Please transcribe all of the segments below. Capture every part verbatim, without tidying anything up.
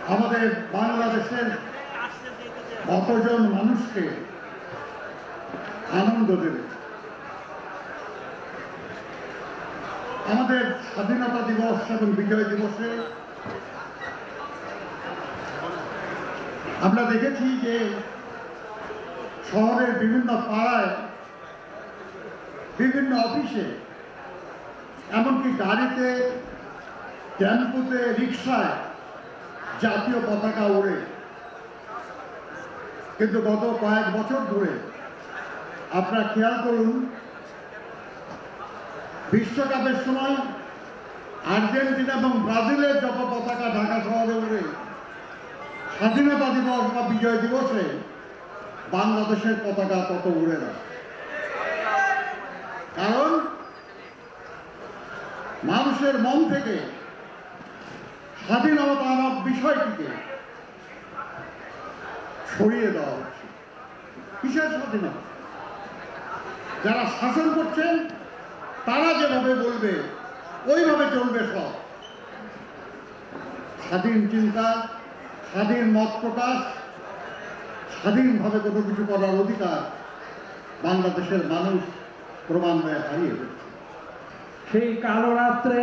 আমাদের বাংলাদেশের কতজন মানুষকে আনন্দ দেবে। আমাদের স্বাধীনতা দিবস এবং বিজয় দিবসে আমরা দেখেছি যে শহরের বিভিন্ন পাড়ায়, বিভিন্ন অফিসে, এমনকি গাড়িতে, টেম্পুতে, রিক্সায় জাতীয় পতাকা ওড়ে। কিন্তু গত কয়েক বছর ধরে আপনারা খেয়াল করুন, বিশ্বকাপের সময় আর্জেন্টিনা এবং ব্রাজিলের যত পতাকা ঢাকা শহরে ওড়ে, স্বাধীনতা দিবস বা বিজয় দিবসে বাংলাদেশের পতাকা তত উড়ে না। কারণ মানুষের মন থেকে স্বাধীনতা নামক বিষয়টিকে সরিয়ে দেওয়া হচ্ছে। কিসের স্বাধীনতা? যারা শাসন করছেন তারা যেভাবে বলবে ওইভাবে চলবে সব। স্বাধীন চিন্তা, স্বাধীন মত প্রকাশ, স্বাধীনভাবে কোনো কিছু করার অধিকার বাংলাদেশের মানুষ ক্রমান্বয়ে হারিয়ে ফেলছে। সেই কালো রাত্রে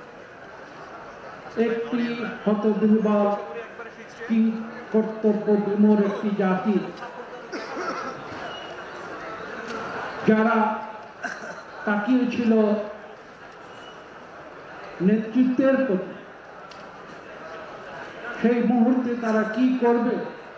একটি হতদুর্বল কি কর্তব্য বিমূঢ় একটি জাতি, যারা তাকিয়েছিল নেতৃত্বের প্রতি, সেই মুহূর্তে তারা কি করবে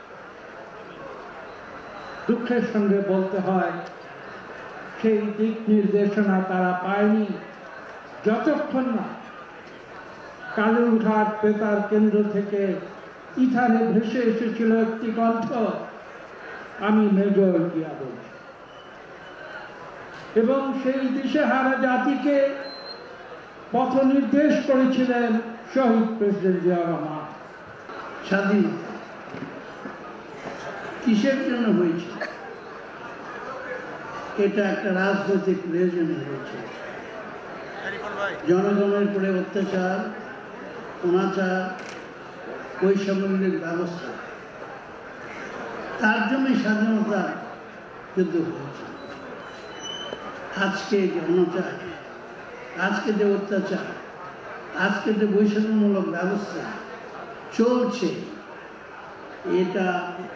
দুঃখের সঙ্গে বলতে হয় সেই দিক নির্দেশনা তারা পায়নি, যতক্ষণ না কালুরঘাট বেতার কেন্দ্র থেকে ইথানে ভেসে এসেছিল একটি কণ্ঠ, আমি মেজর জিয়া বলছি, এবং সেই দিশেহারা জাতিকে পথ নির্দেশ করেছিলেন শহীদ প্রেসিডেন্ট জিয়াউর রহমান। স্বাধীন কিসের জন্য হয়েছে? এটা একটা রাজনৈতিক প্রয়োজনে হয়েছে। জনগণের উপরে অত্যাচার, অনাচার, বৈষম্যের ব্যবস্থা, তার জন্যই স্বাধীনতা যুদ্ধ হয়েছে। আজকে যে অনাচার, আজকে যে অত্যাচার, আজকে যে বৈষম্যমূলক ব্যবস্থা চলছে, এটা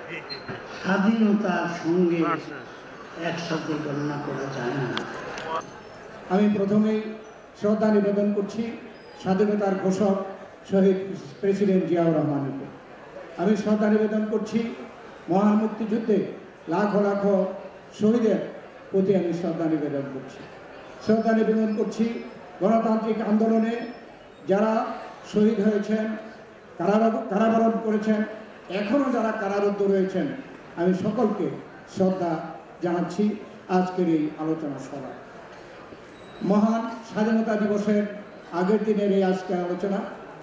স্বাধীনতার সঙ্গে একসাথে গণনা করা যায় না। আমি প্রথমেই শ্রদ্ধা নিবেদন করছি স্বাধীনতার ঘোষক শহীদ প্রেসিডেন্ট জিয়াউর রহমানকে। আমি শ্রদ্ধা নিবেদন করছি মহান মুক্তিযুদ্ধে লাখো লাখো শহীদের প্রতি আমি শ্রদ্ধা নিবেদন করছি। শ্রদ্ধা নিবেদন করছি গণতান্ত্রিক আন্দোলনে যারা শহীদ হয়েছেন, কারাবরণ করেছেন, এখনও যারা কারারুদ্ধ রয়েছেন, আমি সকলকে শ্রদ্ধা জানাচ্ছি আজকের এই আলোচনা সভা। মহান স্বাধীনতা দিবসের আগের দিনের এই আজকের আলোচনা,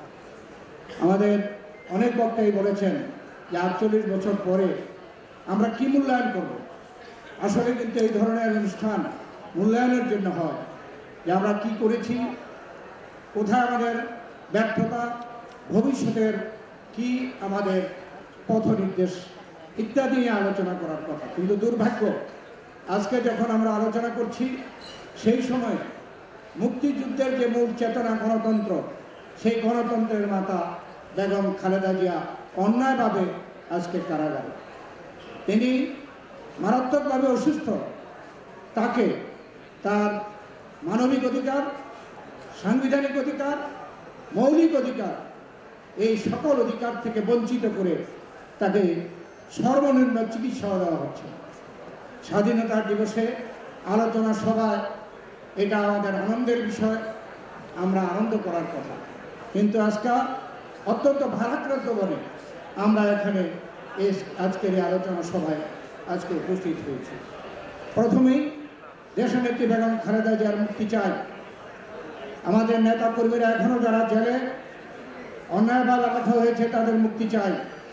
আমাদের অনেক বক্তাই বলেছেন যে আটচল্লিশ বছর পরে আমরা কি মূল্যায়ন করব। আসলে কিন্তু এই ধরনের অনুষ্ঠান মূল্যায়নের জন্য হয় যে আমরা কি করেছি, কোথায় আমাদের ব্যর্থতা, ভবিষ্যতের কি আমাদের পথ নির্দেশ ইত্যাদি নিয়ে আলোচনা করার কথা। কিন্তু দুর্ভাগ্য, আজকে যখন আমরা আলোচনা করছি সেই সময় মুক্তিযুদ্ধের যে মূল চেতনা গণতন্ত্র, সেই গণতন্ত্রের মাতা বেগম খালেদা জিয়া অন্যায়ভাবে আজকে কারাগারে। তিনি মারাত্মকভাবে অসুস্থ, তাকে তার মানবিক অধিকার, সাংবিধানিক অধিকার, মৌলিক অধিকার, এই সকল অধিকার থেকে বঞ্চিত করে তাকে সর্বনিম্ন চিকিৎসা দেওয়া হচ্ছে। স্বাধীনতা দিবসে আলোচনা সভায় এটা আমাদের আনন্দের বিষয়, আমরা আনন্দ করার কথা। কিন্তু আজকে অত্যন্ত ভারাক্রান্ত বলে আমরা এখানে এই আজকের এই আলোচনা সভায় আজকে উপস্থিত হয়েছি। প্রথমেই দেশনেত্রী বেগম খালেদা জিয়ার মুক্তি চাই। আমাদের নেতা কর্মীরা এখনও যারা জেলে অন্যায়ভাবে আঘাত হয়েছে তাদের মুক্তি চাই।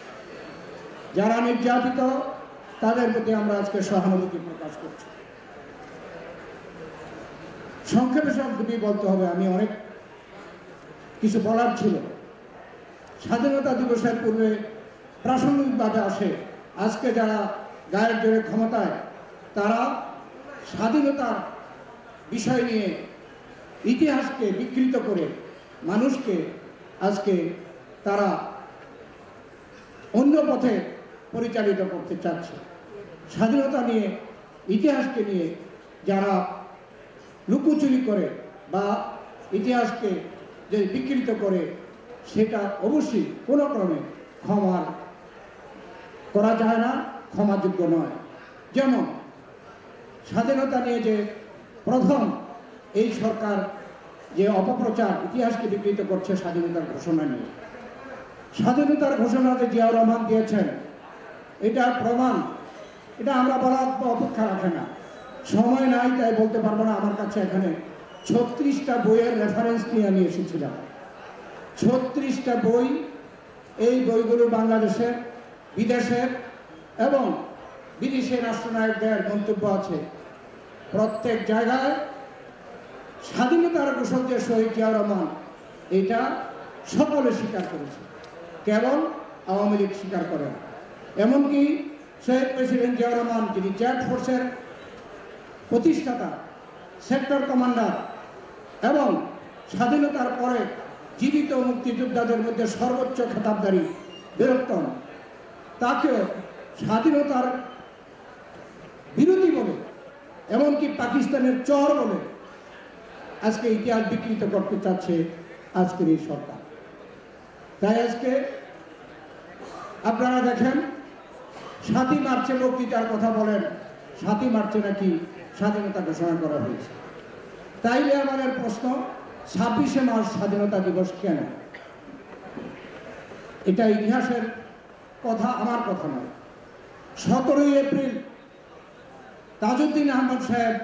যারা নির্যাতিত তাদের প্রতি আমরা আজকে সহানুভূতি প্রকাশ করছি। সংক্ষেপে সব দুটি বলতে হবে, আমি অনেক কিছু বলার ছিল। স্বাধীনতা দিবসের পূর্বে প্রাসঙ্গিকভাবে আসে। আজকে যারা গায়ের জোরে ক্ষমতায়, তারা স্বাধীনতার বিষয় নিয়ে ইতিহাসকে বিকৃত করে মানুষকে আজকে তারা অন্য পথে পরিচালিত করতে চাচ্ছে। স্বাধীনতা নিয়ে, ইতিহাসকে নিয়ে যারা লুকোচুরি করে বা ইতিহাসকে যে বিকৃত করে, সেটা অবশ্যই কোনো ক্রমে ক্ষমা করা যায় না, ক্ষমাযোগ্য নয়। যেমন স্বাধীনতা নিয়ে যে প্রথম এই সরকার যে অপপ্রচার, ইতিহাসকে বিকৃত করছে স্বাধীনতার ঘোষণা নিয়ে, স্বাধীনতার ঘোষণা যে জিয়াউর রহমান দিয়েছেন, এটার প্রমাণ এটা আমরা বলার অপেক্ষা রাখে না, সময় নাই তাই বলতে পারবো না। আমার কাছে এখানে ছত্রিশটা বইয়ের রেফারেন্স নিয়ে আমি এসেছিলাম। ছত্রিশটা বই, এই বইগুলো বাংলাদেশের, বিদেশের এবং বিদেশি রাষ্ট্রনায়কদের মন্তব্য আছে। প্রত্যেক জায়গায় স্বাধীনতার ঘোষক যে শহীদ জিয়াউর রহমান, এটা সকলে স্বীকার করেছে, কেবল আওয়ামী লীগ স্বীকার করে না। এমনকি শহীদ প্রেসিডেন্ট জিয়াউর রহমান, যিনি জ্যাট ফোর্সের প্রতিষ্ঠাতা, সেক্টর কমান্ডার এবং স্বাধীনতার পরে জীবিত মুক্তিযোদ্ধাদের মধ্যে সর্বোচ্চ খেতাবধারী বীরত্তম, তাকে স্বাধীনতার বিরোধী বলে, এমনকি পাকিস্তানের চর বলে আজকে ইতিহাস বিকৃত করতে চাচ্ছে আজকের এই সরকার। তাই আজকে আপনারা দেখেন, সাতই মার্চে বক্তৃতার কথা বলেন, সাতই মার্চে নাকি স্বাধীনতা ঘোষণা করা হয়েছে। তাইলে আমাদের প্রশ্ন, ছাব্বিশে মার্চ স্বাধীনতা দিবস কেন? এটা ইতিহাসের কথা, আমার কথা নয়। সতেরোই এপ্রিল তাজউদ্দিন আহমদ সাহেব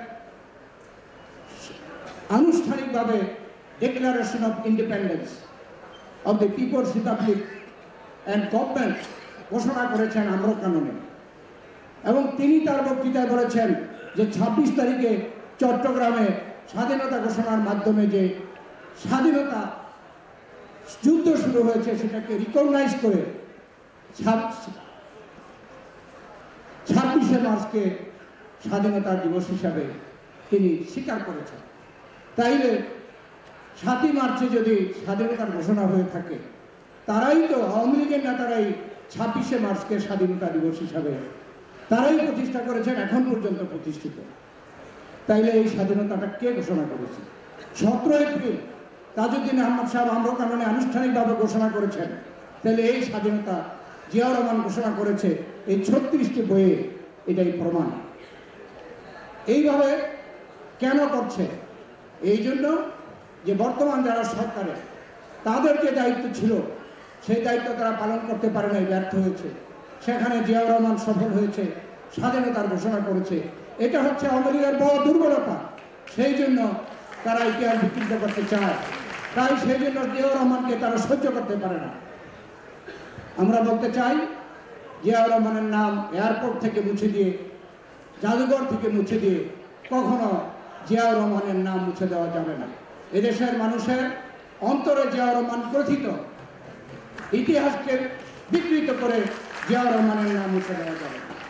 আনুষ্ঠানিকভাবে declaration of independence of the people's republic and government ঘোষণা করেছেন আমর কানুনে, এবং তিনি তার বক্তৃতায় বলেছেন যে ছাব্বিশ তারিখে চট্টগ্রামে স্বাধীনতা ঘোষণার মাধ্যমে যে স্বাধীনতা যুদ্ধ শুরু হয়েছে, সেটাকে রিকগনাইজ করে ছাব্বিশে মার্চকে স্বাধীনতা দিবস হিসাবে তিনি স্বীকার করেছেন। তাইলে সাতই মার্চে যদি স্বাধীনতার ঘোষণা হয়ে থাকে, তারাই তো, আওয়ামী লীগের নেতারাই ছাব্বিশে মার্চকে স্বাধীনতা দিবস হিসাবে তারাই প্রতিষ্ঠা করেছেন, এখন পর্যন্ত প্রতিষ্ঠিত। তাইলে এই স্বাধীনতাটা কে ঘোষণা করেছে? সতেরো এপ্রিল তাজউদ্দিন আহমদ সাহেব আমর কানুনে আনুষ্ঠানিকভাবে ঘোষণা করেছেন। তাহলে এই স্বাধীনতা জিয়াউর রহমান ঘোষণা করেছে, এই ছত্রিশটি বইয়ে এটাই প্রমাণ। এইভাবে কেন করছে? এই জন্য যে বর্তমান যারা সরকারে, তাদের যে দায়িত্ব ছিল, সেই দায়িত্ব তারা পালন করতে পারে নাই, ব্যর্থ হয়েছে। সেখানে জিয়াউর রহমান সফল হয়েছে, স্বাধীনতার ঘোষণা করেছে। এটা হচ্ছে আওয়ামী লীগের বড় দুর্বলতা। সেই জন্য তারা ইতিহাস বিকৃত করতে চায়, তাই সেই জন্য জিয়াউর রহমানকে তারা সহ্য করতে পারে না। আমরা বলতে চাই, জিয়াউর রহমানের নাম এয়ারপোর্ট থেকে মুছে দিয়ে, জাদুঘর থেকে মুছে দিয়ে কখনো জিয়াউর রহমানের নাম মুছে দেওয়া যাবে না। এদেশের মানুষের অন্তরে জিয়াউর রহমান প্রথিত, ইতিহাসকে বিকৃত করে জিয়াউর রহমানের নাম মুছে দেওয়া যাবে না।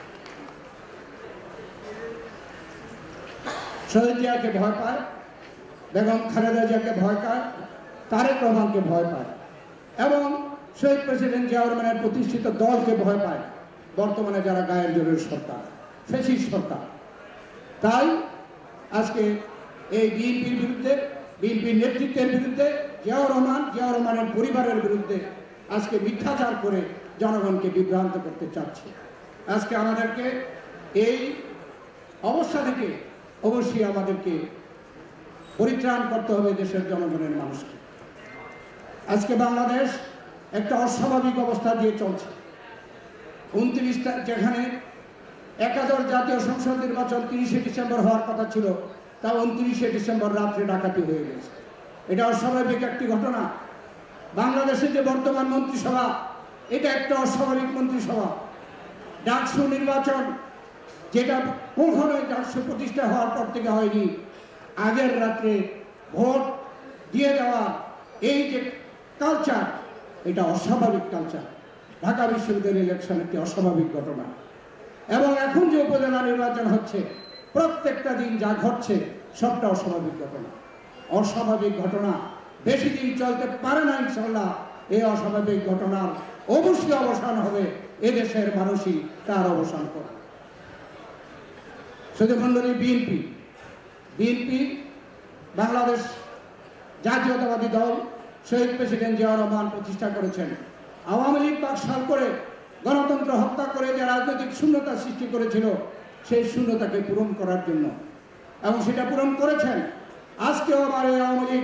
শহীদ জিয়াকে ভয় পায়, বেগম খালেদা জিয়াকে ভয় পায়, তারেক রহমানকে ভয় পায়, এবং শহীদ প্রেসিডেন্ট জিয়াউর রহমানের প্রতিষ্ঠিত দলকে ভয় পায় বর্তমানে যারা গায়ের জোরের সরকার, ফ্যাসিস্ট সরকার। তাই আজকে এই বিএনপির বিরুদ্ধে, বিএনপির নেতৃত্বের বিরুদ্ধে, জিয়াউর রহমান, জিয়াউর রহমানের পরিবারের বিরুদ্ধে আজকে মিথ্যাচার করে জনগণকে বিভ্রান্ত করতে চাচ্ছে। আজকে আমাদেরকে এই অবস্থা থেকে অবশ্যই আমাদেরকে পরিত্রাণ করতে হবে দেশের জনগণের মানুষকে। আজকে বাংলাদেশ একটা অস্বাভাবিক অবস্থা দিয়ে চলছে। উনত্রিশটা যেখানে একাদশ জাতীয় সংসদ নির্বাচন তিরিশে ডিসেম্বর হওয়ার কথা ছিল, তা উনত্রিশে ডিসেম্বর রাত্রে ডাকাতি হয়ে গেছে। এটা অস্বাভাবিক একটি ঘটনা। বাংলাদেশে যে বর্তমান মন্ত্রিসভা, এটা একটা অস্বাভাবিক মন্ত্রিসভা। ডাকসু নির্বাচন, যেটা কখনোই ডাকসু প্রতিষ্ঠা হওয়ার পর থেকে হয়নি, আগের রাত্রে ভোট দিয়ে দেওয়া, এই যে কালচার, এটা অস্বাভাবিক কালচার। ঢাকা বিশ্ববিদ্যালয়ের ইলেকশন একটি অস্বাভাবিক ঘটনা, এবং এখন যে উপজেলা নির্বাচন হচ্ছে প্রত্যেকটা দিন যা ঘটছে সবটা অস্বাভাবিক ঘটনা। অস্বাভাবিক ঘটনা বেশি দিন চলতে পারে না ইনশাল্লাহ। এই অস্বাভাবিক ঘটনার অবশ্যই অবসান হবে, এদেশের মানুষই তার অবসান করে। শুধু মন্ডলী বিএনপি বিএনপি বাংলাদেশ জাতীয়তাবাদী দল শহীদ প্রেসিডেন্ট জিয়াউর রহমান প্রতিষ্ঠা করেছেন। আওয়ামী লীগ বাকশাল করে গণতন্ত্র হত্যা করে যে রাজনৈতিক শূন্যতা সৃষ্টি করেছিল সেই শূন্যতাকে পূরণ করার জন্য, এবং সেটা পূরণ করেছেন। আজকেও আবার এই আওয়ামী লীগ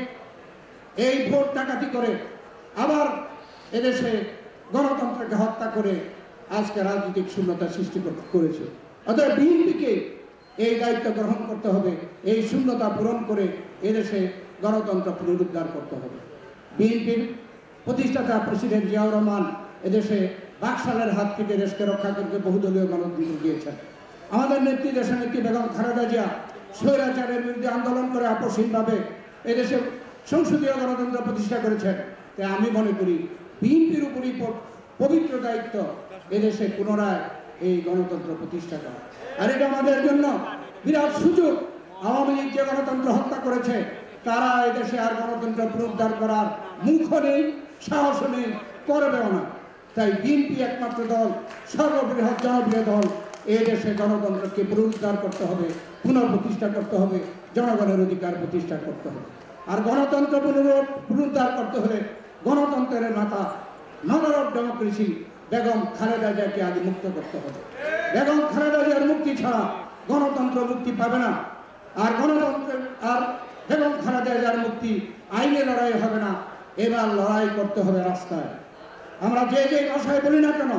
এই ভোট ডাকাতি করে আবার এদেশে গণতন্ত্রকে হত্যা করে আজকে রাজনৈতিক শূন্যতা সৃষ্টি করেছে। অতএব বিএনপিকে এই দায়িত্ব গ্রহণ করতে হবে, এই শূন্যতা পূরণ করে এদেশে গণতন্ত্র পুনরুদ্ধার করতে হবে। বিএনপির প্রতিষ্ঠাতা প্রেসিডেন্ট জিয়াউর রহমান এদেশে বাকশালের হাত থেকে দেশকে রক্ষা করতে বহুদলীয় গণতন্ত্র দিয়েছেন। আমাদের নেত্রী দেশের নেত্রী বেগম খালেদা জিয়া স্বৈরাচারের বিরুদ্ধে আন্দোলন করে আপসহীনভাবে এদেশে সংসদীয় গণতন্ত্র প্রতিষ্ঠা করেছেন। তাই আমি মনে করি বিএনপির উপরই পবিত্র দায়িত্ব এদেশে পুনরায় এই গণতন্ত্র প্রতিষ্ঠা করা। আর এটা আমাদের জন্য বিরাট সুযোগ। আওয়ামী লীগ যে গণতন্ত্র হত্যা করেছে তারা এদেশে আর গণতন্ত্র পুনরুদ্ধার করার মুখও নেই, সাহস নেই, করবেও না। তাই বিএনপি একমাত্র দল, সর্ববৃহৎ জনপ্রিয় দল, এই দেশে গণতন্ত্রকে পুনরুদ্ধার করতে হবে, পুনঃপ্রতিষ্ঠা করতে হবে, জনগণের অধিকার প্রতিষ্ঠা করতে হবে। আর গণতন্ত্র পুনরুদ্ধার করতে হলে গণতন্ত্রের মাতা mother of democracy Begum Khaleda জিয়াকে আগে মুক্ত করতে হবে। বেগম খালেদা জিয়ার মুক্তি ছাড়া গণতন্ত্র মুক্তি পাবে না। আর গণতন্ত্রের আর বেগম খালেদা জিয়ার মুক্তি আইনে লড়াই হবে না, এবার লড়াই করতে হবে রাস্তায়। আমরা যে যে ভাষায় বলি না কেন,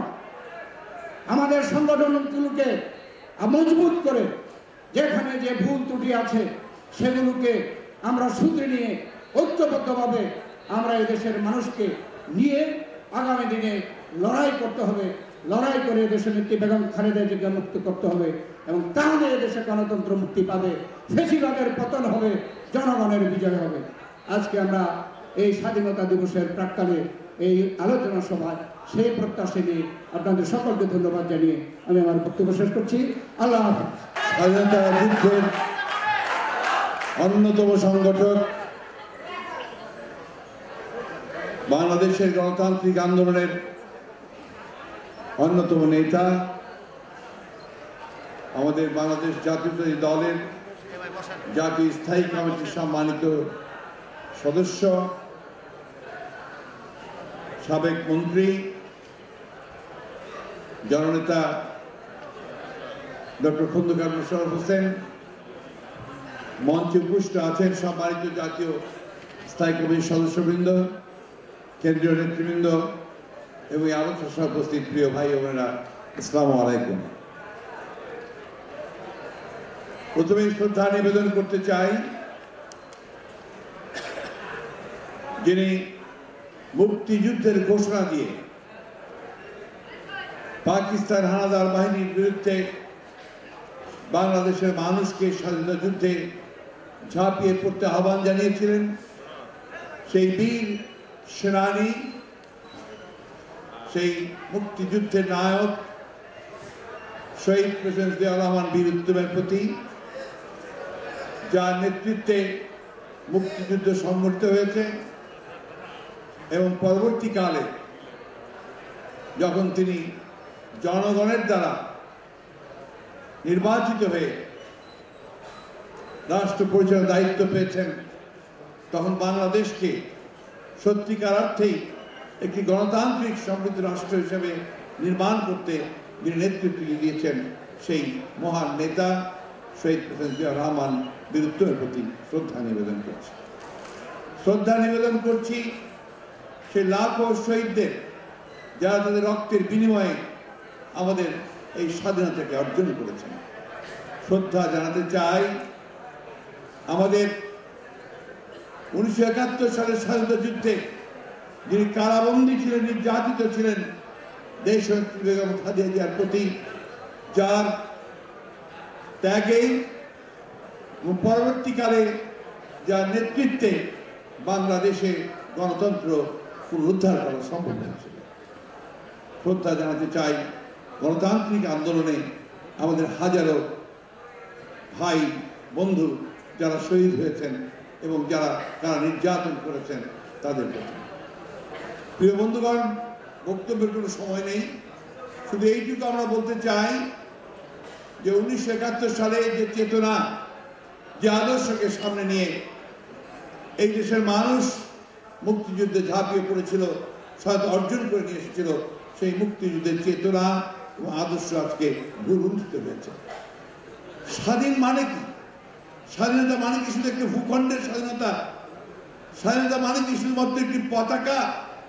আমাদের সংগঠনগুলোকে মজবুত করে যেখানে যে ভুল ত্রুটি আছে সেগুলোকে আমরা সূত্রে নিয়ে ঐক্যবদ্ধভাবে আমরা এই দেশের মানুষকে নিয়ে আগামী দিনে লড়াই করতে হবে। লড়াই করে দেশের নেত্রী বেগম খালেদা জিয়াকে মুক্ত করতে হবে, এবং তাহলে দেশে গণতন্ত্র মুক্তি পাবে, ফ্যাসিবাদের পতন হবে, জনগণের বিজয় হবে। আজকে আমরা এই স্বাধীনতা দিবসের প্রাক্কালে এই আলোচনা সভায় সেই প্রত্যাশা নিয়ে আপনাদের সকলকে ধন্যবাদ জানিয়ে আমি আমার বক্তব্য শেষ করছি। আল্লাহ হাফেজ। স্বাধীনতা যুদ্ধের অন্যতম সংগঠক, বাংলাদেশের গণতান্ত্রিক আন্দোলনের অন্যতম নেতা, আমাদের বাংলাদেশ জাতীয়তাবাদী দলের জাতীয় স্থায়ী কমিটির সম্মানিত সদস্য, সাবেক মন্ত্রী, জননেতা ডক্টর খন্দকার মোশাররফ হোসেন, মঞ্চে উপস্থিত আছেন সম্মানিত জাতীয় স্থায়ী কমিটির সদস্যবৃন্দ, কেন্দ্রীয় নেতৃবৃন্দ এবং আলোচনা সহ উপস্থিত প্রিয় ভাই ও বোনেরা, আসসালামু আলাইকুম। প্রথমে শ্রদ্ধা নিবেদন করতে চাই যিনি মুক্তিযুদ্ধের ঘোষণা দিয়ে পাকিস্তান হানাদার বাহিনীর বিরুদ্ধে বাংলাদেশের মানুষকে স্বাধীনতা যুদ্ধে ঝাঁপিয়ে পড়তে আহ্বান জানিয়েছিলেন, সেই বীর সেনানী, সেই মুক্তিযুদ্ধের নায়ক শহীদ প্রেসিডেন্ট জিয়াউর রহমান বীর উত্তমের প্রতি, যার নেতৃত্বে মুক্তিযুদ্ধ সংগঠিত হয়েছে এবং পরবর্তীকালে যখন তিনি জনগণের দ্বারা নির্বাচিত হয়ে রাষ্ট্র পরিচালনার দায়িত্ব পেয়েছেন, তখন বাংলাদেশকে সত্যিকার অর্থেই একটি গণতান্ত্রিক সমৃদ্ধ রাষ্ট্র হিসেবে নির্মাণ করতে যিনি নেতৃত্ব দিয়েছেন সেই মহান নেতা শহীদ প্রেসিডেন্ট জিয়াউর রহমান বীর উত্তমের প্রতি শ্রদ্ধা নিবেদন করছি। শ্রদ্ধা নিবেদন করছি সেই লাখো শহীদদের যারা তাদের রক্তের বিনিময়ে আমাদের এই স্বাধীনতাকে অর্জন করেছেন। শ্রদ্ধা জানাতে চাই আমাদের উনিশশো একাত্তর সালের স্বাধীনতা যুদ্ধে যিনি কারাবন্দী ছিলেন, নির্যাতিত ছিলেন, দেশনেত্রী বেগম খালেদা জিয়ার প্রতি, যার ত্যাগে এবং পরবর্তীকালে যার নেতৃত্বে বাংলাদেশে গণতন্ত্র পুনরুদ্ধার করা সম্ভব হয়েছিল। শ্রদ্ধা জানাতে চাই গণতান্ত্রিক আন্দোলনে আমাদের হাজারো ভাই বন্ধু যারা শহীদ হয়েছেন এবং যারা তারা নির্যাতন করেছেন তাদের প্রতি। প্রিয় বন্ধুগণ, বক্তব্যের কোনো সময় নেই, শুধু এইটুকু আমরা বলতে চাই যে উনিশশো একাত্তর সালে যে চেতনা, যে আদর্শকে সামনে নিয়ে এই দেশের মানুষ মুক্তিযুদ্ধে ঝাঁপিয়ে পড়েছিল, সহায়তা অর্জন করে নিয়ে এসেছিল, সেই মুক্তিযুদ্ধের চেতনা এবং আদর্শ আজকে ভুলুণ্ঠিত হয়েছে। স্বাধীন মানে কি? স্বাধীনতা মানে কি শুধু একটি ভূখণ্ডের স্বাধীনতা? স্বাধীনতা মানে কি শুধুমাত্র একটি পতাকা?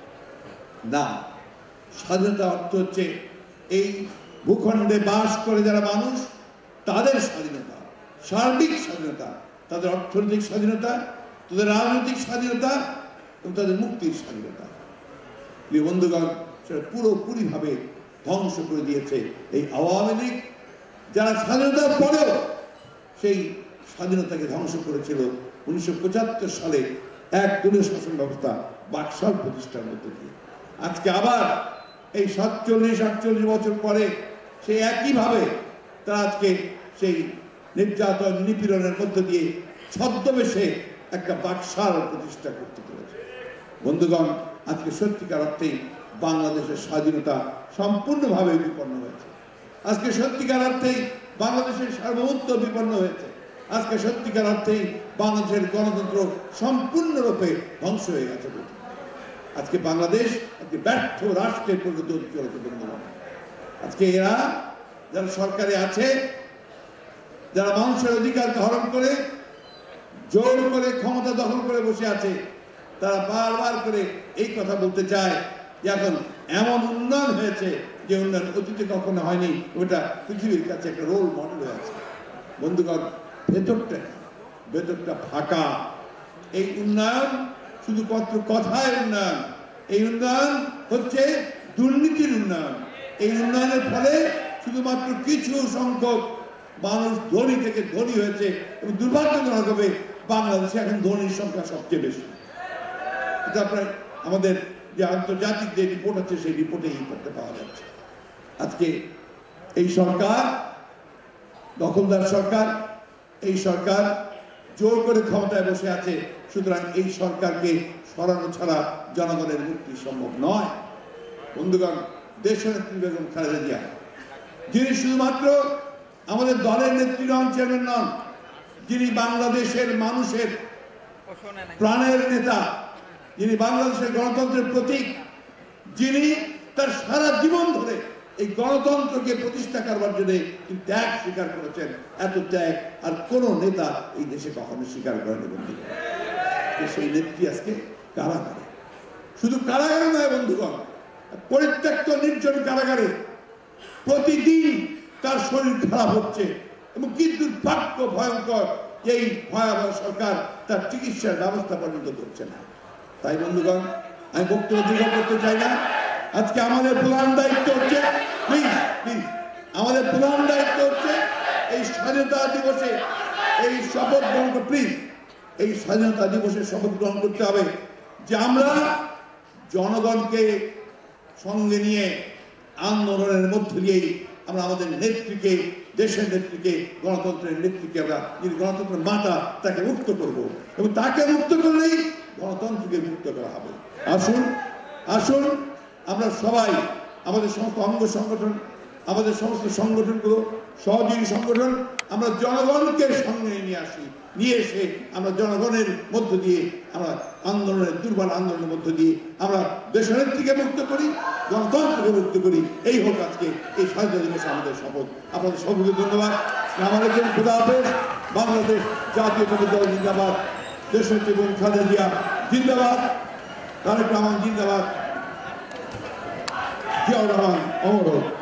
না, স্বাধীনতা অর্থ হচ্ছে এই ভূখণ্ডে বাস করে যারা মানুষ তাদের স্বাধীনতা, সার্বিক স্বাধীনতা, তাদের অর্থনৈতিক স্বাধীনতা, তাদের রাজনৈতিক স্বাধীনতা এবং তাদের মুক্তির স্বাধীনতা। প্রিয় বন্ধুগণ, সেটা পুরোপুরিভাবে ধ্বংস করে দিয়েছে এই আওয়ামী লীগ, যারা স্বাধীনতার পরেও সেই স্বাধীনতাকে ধ্বংস করেছিল উনিশশো পঁচাত্তর সালে এক দলীয় শাসন ব্যবস্থা বাকশাল প্রতিষ্ঠার মধ্য দিয়ে। আজকে আবার এই সাতচল্লিশ আটচল্লিশ বছর পরে সেই একইভাবে তারা আজকে সেই নির্যাতন নিপীড়নের মধ্য দিয়ে ছদ্মবেশে একটা বাকশাল প্রতিষ্ঠা করতে পেরেছে। বন্ধুগণ, আজকে সত্যিকার অর্থেই বাংলাদেশের স্বাধীনতা সম্পূর্ণভাবে বিপন্ন হয়েছে। আজকে সত্যিকার অর্থেই বাংলাদেশের সার্বভৌমত্ব বিপন্ন হয়েছে। আজকে সত্যিকার অর্থেই বাংলাদেশের গণতন্ত্র সম্পূর্ণরূপে ধ্বংস হয়ে গেছে। আজকে বাংলাদেশ একটি ব্যর্থ রাষ্ট্রের পরিণত চলছে। বন্ধুগণ, আজকে এরা যারা সরকারে আছে, যারা মানুষের অধিকারকে হরণ করে জোর করে ক্ষমতা দখল করে বসে আছে, তারা বারবার করে এই কথা বলতে চায় যে এখন এমন উন্নয়ন হয়েছে যে উন্নয়ন অতীতে কখনো হয়নি, ওটা পৃথিবীর কাছে একটা রোল মডেল হয়ে আছে। বন্ধুগণ, ভেতরটা ভেতরটা ফাঁকা। এই উন্নয়ন শুধুমাত্র কথায় উন্নয়ন, এই উন্নয়ন হচ্ছে দুর্নীতির উন্নয়ন। এই উন্নয়নের ফলে শুধুমাত্র কিছু সংখ্যক মানুষ ধনী থেকে ধনী হয়েছে এবং দুর্ভাগ্যজনকভাবে বাংলাদেশে এখন ধনীর সংখ্যা সবচেয়ে বেশি। এটা আপনার আমাদের যে আন্তর্জাতিক যে রিপোর্ট আছে সেই রিপোর্টে এই করতে পাওয়া যাচ্ছে। আজকে এই সরকার দখলদার সরকার, এই সরকার জোর করে ক্ষমতায় বসে আছে। সুতরাং এই সরকারকে সরানো ছাড়া জনগণের মুক্তি সম্ভব নয়। বন্ধুগণ, দেশনেত্রী বেগম খালেদা জিয়া, যিনি শুধুমাত্র আমাদের দলের নেত্রী নন, চেয়ারম্যান নন, যিনি বাংলাদেশের মানুষের প্রাণের নেতা, যিনি বাংলাদেশের গণতন্ত্রের প্রতীক, যিনি তার সারা জীবন ধরে এই গণতন্ত্রকে প্রতিষ্ঠা করবার জন্য তিনি ত্যাগ স্বীকার করেছেন। এত ত্যাগ আর কোন নেতা এই দেশে কখনো স্বীকার করেনি। বন্ধুগণ, সেই নেত্রী আজকে কারাগারে, শুধু কারাগারে নয় বন্ধুগণ, পরিত্যক্ত নির্জন কারাগারে প্রতিদিন তার শরীর খারাপ হচ্ছে এবং কি দুর্ভাগ্য ভয়ঙ্কর, এই ভয়াবহ সরকার তার চিকিৎসার ব্যবস্থা পর্যন্ত করছে না। তাই বন্ধুগণ, আমি বক্তব্য দীর্ঘ করতে চাই না। আজকে আমাদের প্রধান দায়িত্ব হচ্ছে, প্লিজ প্লিজ আমাদের প্রধান দায়িত্ব হচ্ছে এই স্বাধীনতা দিবসে এই শপথ গ্রহণ, প্লিজ এই স্বাধীনতা দিবসে শপথ গ্রহণ করতে হবে যে আমরা জনগণকে সঙ্গে নিয়ে আন্দোলনের মধ্য দিয়েই আমরা আমাদের নেত্রীকে, দেশের নেত্রীকে, গণতন্ত্রের নেত্রীকে, আমরা যিনি গণতন্ত্রের মাতা, তাকে মুক্ত করব এবং তাকে মুক্ত করলেই গণতন্ত্রকে মুক্ত করা হবে। আসুন আসুন আমরা সবাই, আমাদের সমস্ত অঙ্গ সংগঠন, আমাদের সমস্ত সংগঠনগুলো, সহযোগী সংগঠন, আমরা জনগণকে সঙ্গে নিয়ে আসি, নিয়ে এসে আমরা জনগণের মধ্য দিয়ে আমরা আন্দোলনের দুর্বল আন্দোলনের মধ্য দিয়ে আমরা দেশনেত্রীকে মুক্ত করি, গণতন্ত্রকে মুক্ত করি। এই হোক আজকে এই স্বাধীনতা দিবসে আমাদের শপথ। আপনাদের সবাইকে ধন্যবাদ। আমাদের জন্য খোদা হাফেজ। বাংলাদেশ জাতীয় দল জিন্দাবাদ, দেশনেত্রী বেগম খালেদা জিয়া জিন্দাবাদ, তারেক রহমান জিন্দাবাদ, জিয়াউর রহমান অমর হোক।